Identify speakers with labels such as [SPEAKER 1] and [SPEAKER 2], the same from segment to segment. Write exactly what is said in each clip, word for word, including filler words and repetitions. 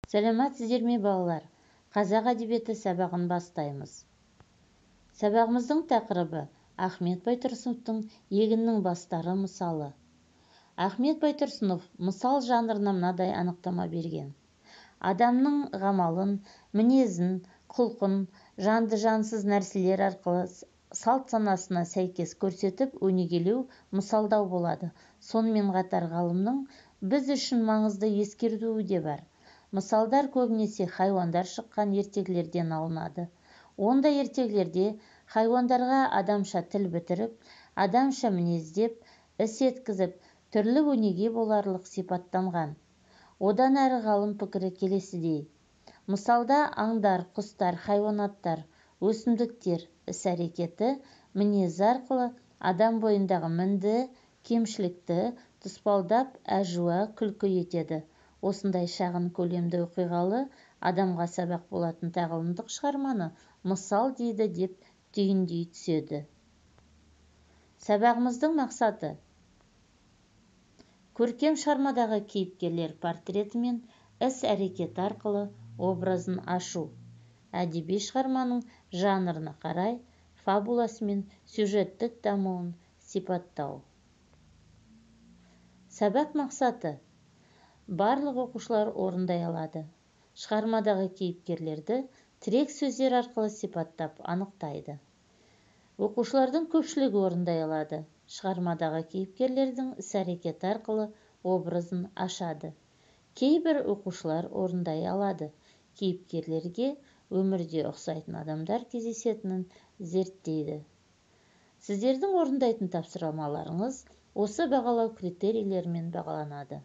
[SPEAKER 1] Сәлеметсіздер ме балалар? Қазақ әдебиеті сабағын бастаймыз. Сабағымыздың тақырыбы Ахмет Байтұрсыновтың егіннің бастары мысалы. Ахмет Байтұрсынов мысал жанрына мынадай анықтама берген. Адамның ғамалын, мінезін, құлқын, жанды жансыз нәрселер арқылы салт санасына сәйкес көрсетіп өнегелеу, мысалдау болады. Сонымен қатар ғалымның біз үшін маңызды ескертуі де бар. Мысалдар көбінесе хайуандар шыққан ертегілерден алынады. Ондай ертегілерде хайуандарға адамша тіл бітіріп, адамша мінездеп, іс еткізіп, түрлі өнеге боларлық сипаттанған. Одан әрі ғалым пікірі келесідей. Мысалда аңдар, құстар, хайуанаттар, өсімдіктер іс-әрекеті, мінезі арқылы адам бойындағы мінді, кемшілікті тұспалдап, әжуа, күлкі етеді. Осындай шағын көлемді оқиғалы адамға сабақ болатын тағылымдық шығарманы мысал дейді деп түйіндей түседі. Сабағымыздың мақсаты көркем шығармадағы кейіпкерлер портреті мен іс-әрекеті арқылы образын ашу, әдеби шығарманың жанрына қарай фабуласы мен сюжеттік дамуын сипаттау. Сабақ мақсаты барлық оқушылар орындай алады. Шығармадағы кейіпкерлерді тірек сөздер арқылы сипаттап анықтайды. Оқушылардың көпшілігі орындай алады. Шығармадағы кейіпкерлердің іс-әрекеті арқылы образын ашады. Кейбір оқушылар орындай алады. Кейіпкерлерге өмірде ұқсайтын адамдар кездесетінін зерттейді. Сіздердің орындайтын тапсырмаларыңыз осы бағалау критерийлерімен бағаланады.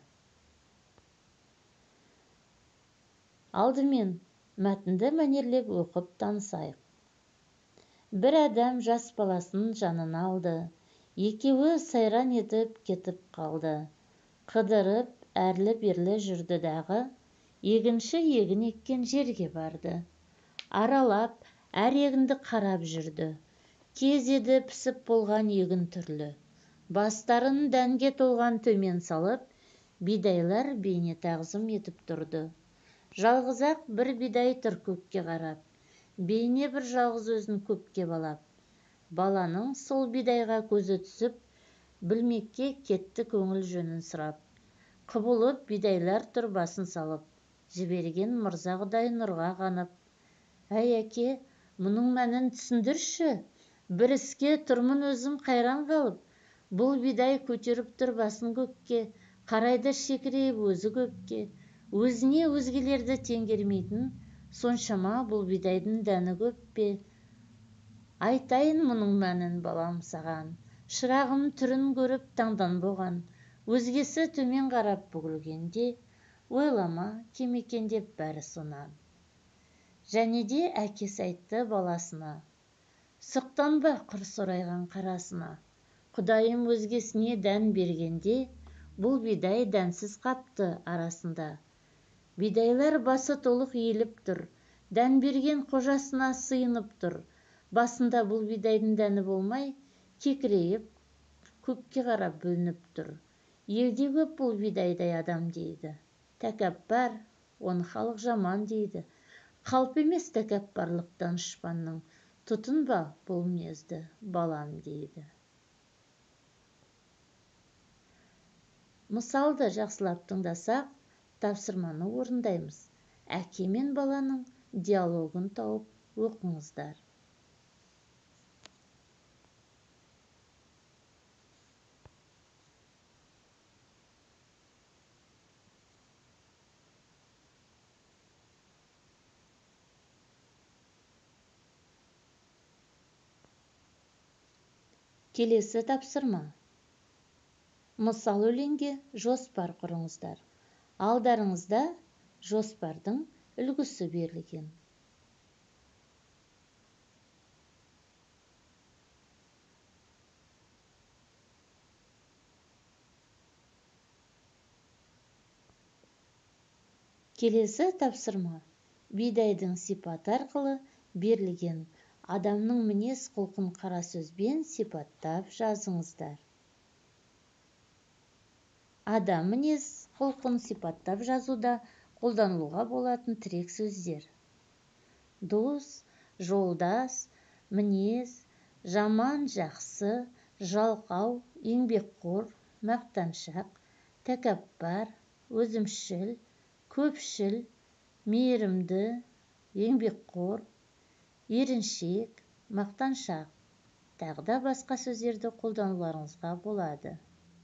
[SPEAKER 1] Алдымен мәтінді мәнерлеп оқып танысайық. Бір адам жас баласын жанына алды. Екеуі сайран етіп кетіп қалды. Қыдырып, әрлі-берлі жүрді дағы. Егінші егін еккен жерге барды. Аралап, әр егінді қарап жүрді. Кез еді пісіп болған егін түрлі. Бастарын дәнге толған төмен салып, бидайлар бейне тағзым етіп тұрды. Жалғыз-ақ бір бидай тұр көкке қарап, бейне бір жалғыз өзін көпке балап. Баланың сол бидайға көзі түсіп, білмекке кетті көңіл жөнін сұрап. Құбылып бидайлар тұр басын салып, жіберген мырза Құдай нұрға қанып. Әй әке, мұның мәнін түсіндірші, бір іске тұрмын өзім қайран қалып. Бұл бидай көтеріп тұр басын көкке, қарайды шекірейіп өзі көпке. Өзіне өзгелерді теңгермейтін, соншама бұл бидайдың дәні көп пе? Айтайын мұның мәнін балам саған, шырағым түрін көріп таңдан боған. Өзгесі төмен қарап бүгілгенде, ойлама кем екен деп бәрі сонан. Және де әкесі айтты баласына, сұқтанба құр сорайған қарасына. Құдайым өзгесіне дән бергенде, бұл бидай дәнсіз қапты арасында. Бидайлар басы толық иіліп тұр, дән берген қожасына сыйынып тұр. Басында бұл бидайдың дәні болмай, кекірейіп, көкке қарап бөлініп тұр. Елде көп бұл бидайдай адам дейді. Тәкаппар, оны халық жаман дейді. Қалып емес тәкаппарлық данышпанның, тұтынба бұл мінезді балам дейді. Мысалды жақсылап тыңдасақ, тапсырманы орындаймыз. Әке мен баланың диалогын тауып оқыңыздар. Келесі тапсырма. Мысал өлеңге жоспар құрыңыздар. Алдарыңызда жоспардың үлгісі берілген. Келесі тапсырма. Бидайдың сипаты арқылы берілген адамның мінез құлқын қара сөзбен сипаттап жазыңыздар. Адам мінез құлқын сипаттап жазуда қолданылуға болатын тірек сөздер. Дос, жолдас, мінез, жаман, жақсы, жалқау, еңбекқор, мақтаншақ, тәкаппар, өзімшіл, көпшіл, мейірімді, еңбекқор, еріншек, мақтаншақ, тағы да басқа сөздерді қолдануларыңызға болады.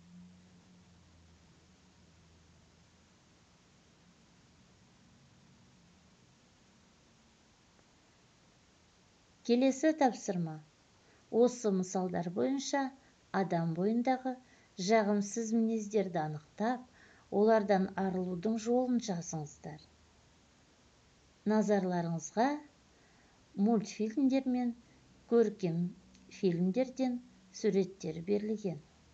[SPEAKER 1] Келесі тапсырма. Осы мысалдар бойынша адам бойындағы жағымсыз мінездерді анықтап, олардан арылудың жолын жазыңыздар. Назарларыңызға мультфильмдер мен көркем фильмдерден суреттер берілген.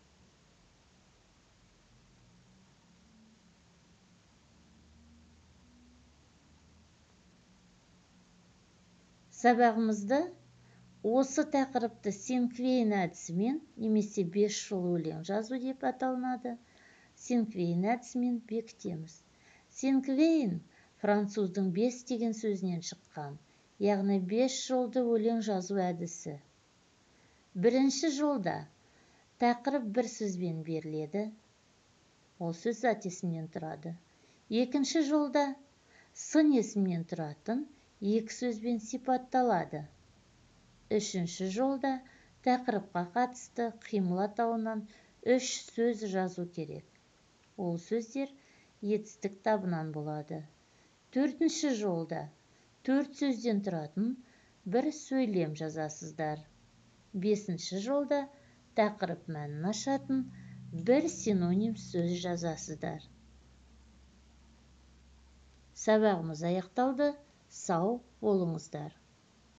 [SPEAKER 1] Сабағымызды осы тақырыпты Синквейн әдісімен немесе бес жол өлең жазу деп аталынады. Синквейн әдісімен бекітеміз. Синквейн француздың бес деген сөзінен шыққан, яғни бес жолды өлең жазу әдісі. Бірінші жолда тақырып бір сөзбен беріледі. Ол сөз зат есімнен тұрады. Екінші жолда сын есімнен тұратын екі сөзбен сипатталады. Үшінші жолда тақырыпқа қатысты қимыл атауынан үш сөз жазу керек. Ол сөздер етістік табынан болады. Төртінші жолда төрт сөзден тұратын бір сөйлем жазасыздар. Бесінші жолда тақырып мәнін ашатын бір синоним сөз жазасыздар. Сабағымыз аяқталды. Сау болыңыздар.